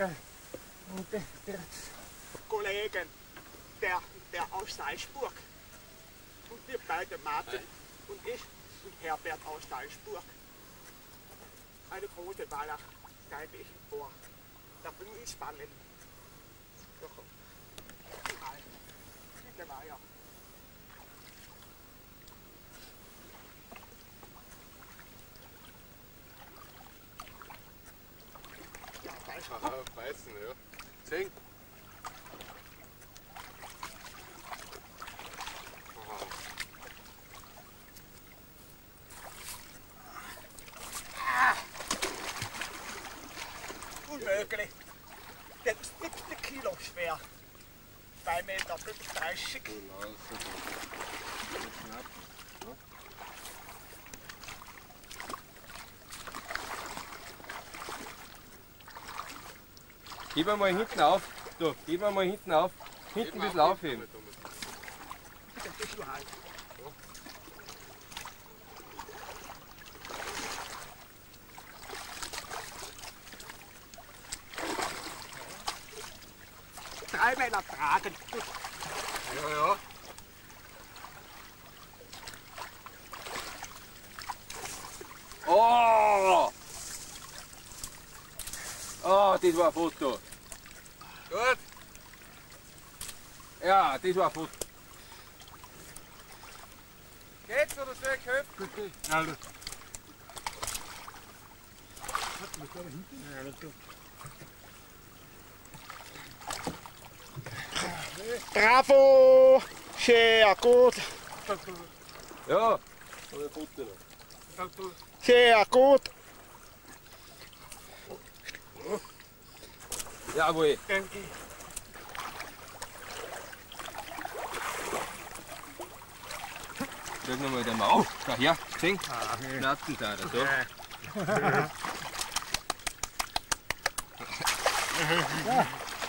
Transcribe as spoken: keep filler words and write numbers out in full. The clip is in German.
Gell? Und der, der Kollegen, der, der aus Salzburg. Und wir beide, Martin und ich und Herbert aus Salzburg. Eine große Waller, gebe ich vor. Da bin ich spannend. Ja, komm. Bitte mal, ja. Aha, beißen, ja. Zehn. Unmöglich. Der ist siebzig Kilo schwer. zwei Meter fünfunddreißig. Gib mal hinten auf. Du, gib mal hinten auf. Hinten ein bisschen aufheben. Das ist so halt. Drei Männer tragen. Ja, ja. Oh! Oh, das war ein Foto. Gut. Ja, das war ein Foto. Geht's oder soll ich helfen? Bitte. Ja, das. Hat mich da hinten? Ja, das geht. Bravo! Sehr gut! Ja, so ein Foto. Sehr gut! Jawohl. Danke. Schau nochmal den Maul. Schau her, zehn. Schnappen da, da. Ja.